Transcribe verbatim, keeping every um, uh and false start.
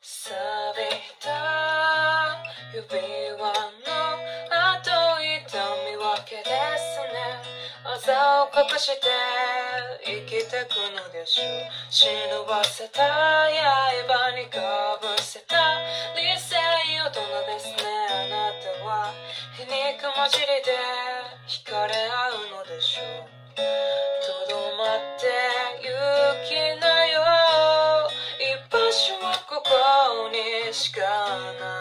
錆びた指輪の後痛み分けですね。あざを隠して生きてくのでしょう。忍ばせた刃にかぶせた理性大人ですね。あなたは皮肉交じりで惹かれ合うのでしょう。とどまって行きなよ。居場所はここにしかない。